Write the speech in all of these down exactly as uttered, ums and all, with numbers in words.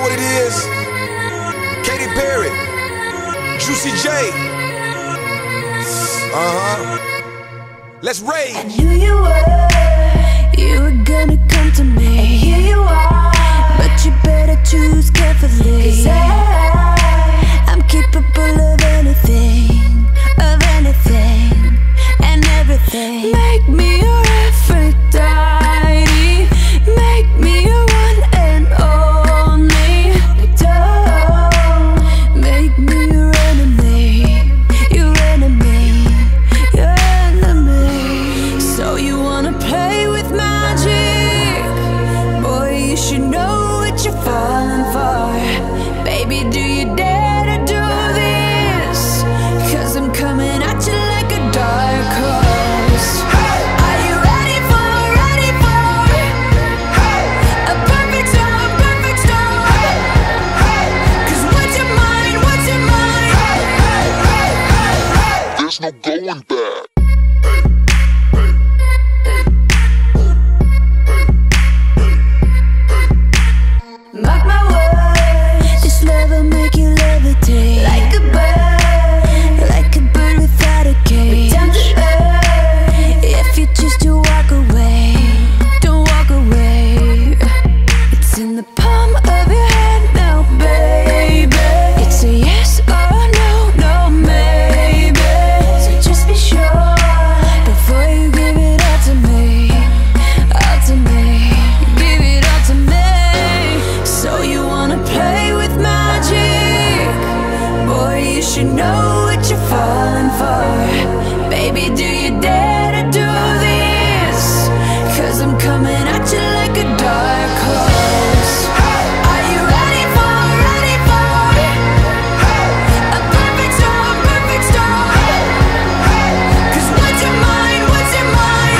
what it is? Katy Perry, Juicy J. Uh-huh. Let's rage. I knew you were, you were gonna come to me. And here you are, but you better choose carefully. 'Cause I, I'm capable of anything, of anything, and everything. Make me your Aphrodite, make me your one and only. Don't make me your enemy, your enemy, your enemy. So you wanna play with magic? Boy, you should know what you're falling for. Baby, do you dare to do this? 'Cause I'm coming at you like a dark horse. Are you ready for, ready for a perfect storm, perfect storm? 'Cause what's your mind, what's your mind? There's no going back. Mark my words, this love will make you levitate like a bird, like a bird without a cage. Down to earth, if you choose to walk away, don't walk away. It's in the palm of your hand now, baby. It's a yes or no, no maybe. So just be sure before you give it all to me, all to me, give it all to me. So you wanna play with magic? Boy, you should know what you're falling for. Baby, do you dare to do this? 'Cause I'm coming at you like a dark horse. Are you ready for, ready for a perfect storm, perfect storm? 'Cause what's your mind, what's your mind?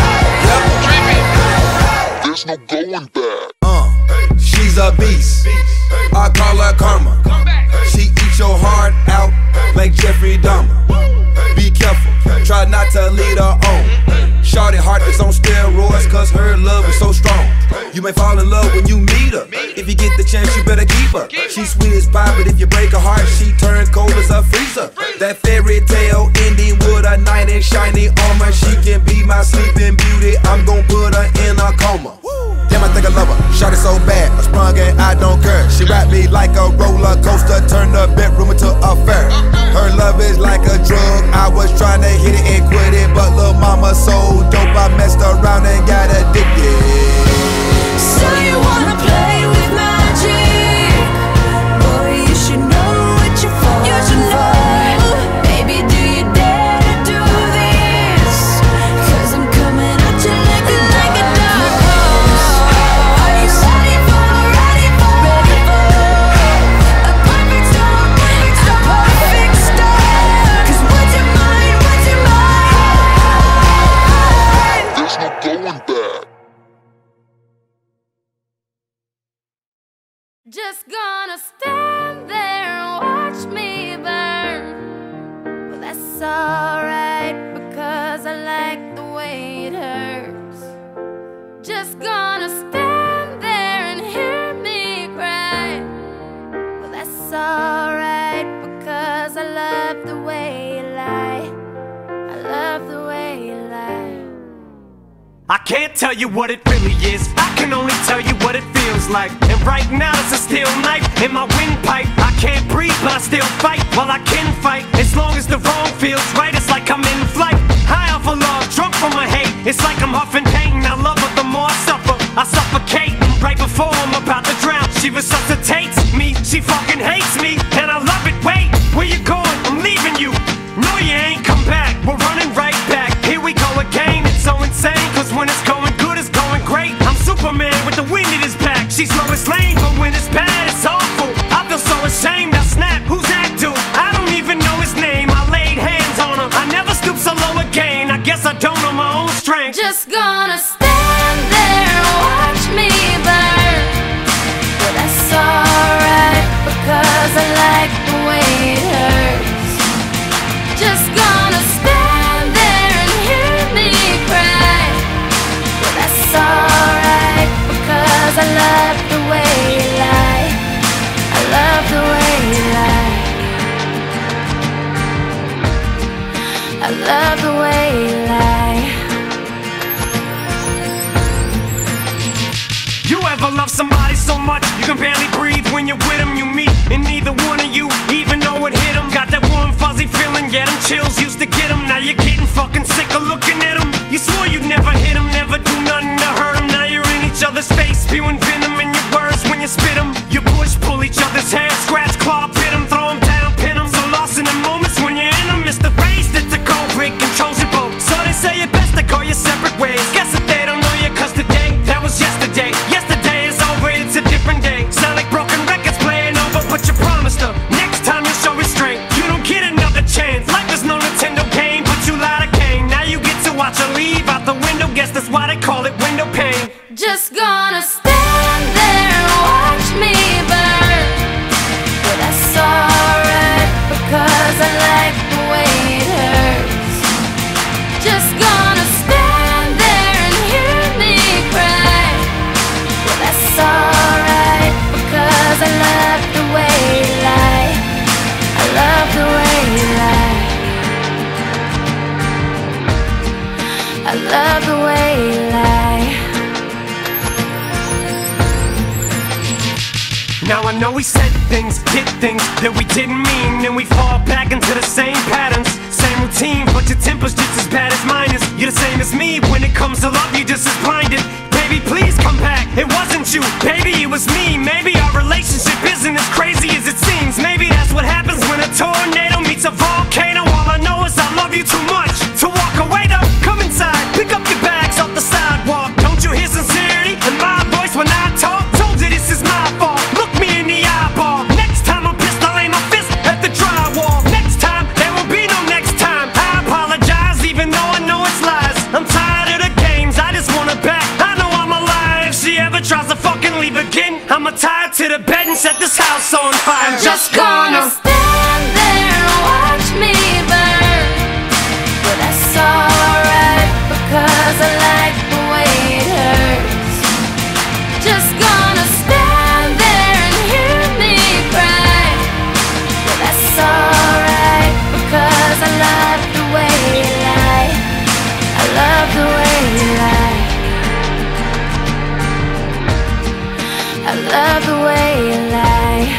There's no going back. Uh, she's a beast. I call her karma. She eats your heart out like Jeffrey Dahmer. Be careful, try not to lead her on. Shorty heart is on steroids, 'cause her love is so strong. You may fall in love when you meet her. If you get the chance, you better keep her. She's sweet as pie, but if you break her heart, she turns cold as a freezer. That fairy tale ending with a knight in shiny armor. She can be my sleeping beauty. I'm gon' put her in a coma. Damn, I think I love her. Shot it so bad, I sprung and I don't care. She wrapped me like a roller coaster, turned the bedroom into a fair. Her love is like a drug. I was trying to hit it and quit it, but lil' mama so dope, I messed around and got addicted. So you wanna play with magic? Boy, you should know what you're falling for. Baby, do you dare to do this? 'Cause I'm coming at you like a, like a dark horse. Are you ready for, ready for, ready for a perfect storm, perfect storm, a perfect storm? 'Cause what's your mind, what's your mind? There's no going back. Just gonna stand there and watch me burn. Well, that's alright, because I like the way it hurts. Just gonna stand there and hear me cry. Well, that's alright, because I love the way you lie. I love the way you lie. I can't tell you what it really is, I can only tell you what it feels like. And right now it's a steel knife in my windpipe. I can't breathe but I still fight, while I can fight. As long as the wrong feels right, it's like I'm in flight. High off of love, drunk from my hate, it's like I'm huffing pain. I love her, the more I suffer, I suffocate. Right before I'm about to drown, she resuscitates me. She fucking hates me, and I love it. Wait, where you going? I'm leaving you. No, you ain't come back, we're running right back. Here we go again, it's so insane, 'cause when it's going good, it's going great. I'm Superman with the wind in his back. She's Lois Lane, but when it's bad, it's awful. I feel so ashamed, I snap, who's that dude? I don't even know his name, I laid hands on him. I never stoop so low again, I guess I don't know my own strength. Just gonna stand there and watch me burn. Well, that's alright, because I like the way it hurts. Just gonna stand there and hear me cry. Well, that's alright, because I love the way you lie. when you're with him, you meet, and neither one of you even know it hit him. Got that warm fuzzy feeling, yeah, them chills used to get him. Now you're getting fucking sick of looking at him. You swore you'd never hit him, never do nothing to hurt him. Now you're in each other's face, spewing venom in your words when you spit him. You push, pull each other's hair, scratch, claw, pit him, throw him down, pin him. So lost in the moments when you're in them, it's the race that's a cold break, controls your boat. So they say it best to go your separate ways. Guess that they don't know you, cause today, that was yesterday. Yesterday is over, it's a different day. Sound like broken records playing over, but you promised her next time you show restraint. You don't get another chance. Life is no Nintendo game, but you lied again. Now you get to watch her leave out the window. Guess that's why they call it window pane. Just gonna stand there and watch me burn, but that's alright because I like the way it hurts. Just gonna stand there and hear me cry, but that's alright because I love the way you lie. I love the way you lie. I love the way you lie. Now I know we said things, did things that we didn't mean, and we fall back into the same patterns, same routine, but your temper's just as bad as mine is. You're the same as me, when it comes to love you're just as blinded. Baby, please come back, it wasn't you, baby, it was me. Maybe our relationship isn't as crazy as it seems. Maybe that's what happens when a tornado meets a volcano. All I know is I love you too much to walk away though. Come inside, pick up your bags off the sidewalk. Don't you hear sincerity in my voice when I talk? Told you this is my fault. Look me in the eyeball. Next time I'm pissed, I'll aim my fist at the drywall. Next time, there will be no next time. I apologize, even though I know it's lies. I'm tired of the games, I just want her back. I know I'm alive. If she ever tries to fucking leave again, I'ma tie her to the bed and set this house on fire. I'm just gonna stand there and watch me burn, but that's alright because I like the way it hurts. Just gonna stand there and hear me cry, but that's alright because I love the way you lie. I love the way you lie. I love the way you lie.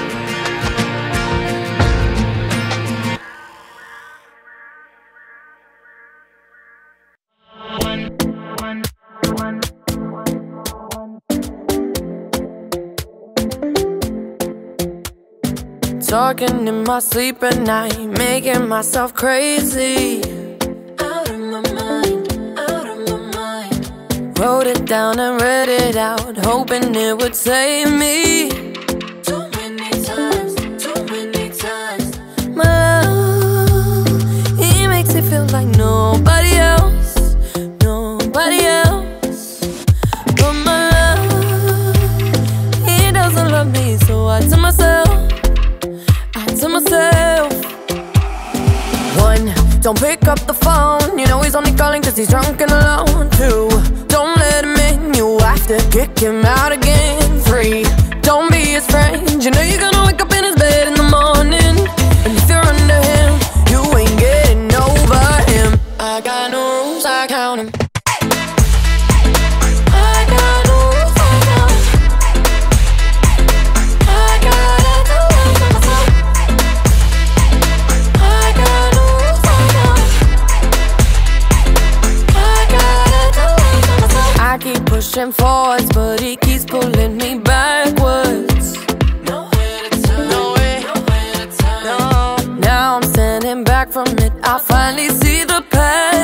Talking in my sleep at night, making myself crazy. Out of my mind, out of my mind. Wrote it down and read it out, hoping it would save me. Too many times, too many times. My love, he makes it feel like nobody else, nobody else. But my love, he doesn't love me, so I tell myself, to myself. One, don't pick up the phone, you know he's only calling cause he's drunk and alone. Two, don't let him in, you have to kick him out again. Three, don't be his friend, you know you're gonna wake up in his bed in the morning. And if you're under him, you ain't getting over him. I got no rules, I count him. Pushing forwards, but he keeps pulling me backwards. Nowhere to turn, nowhere, nowhere to turn. No. Now I'm standing back from it, I finally see the path.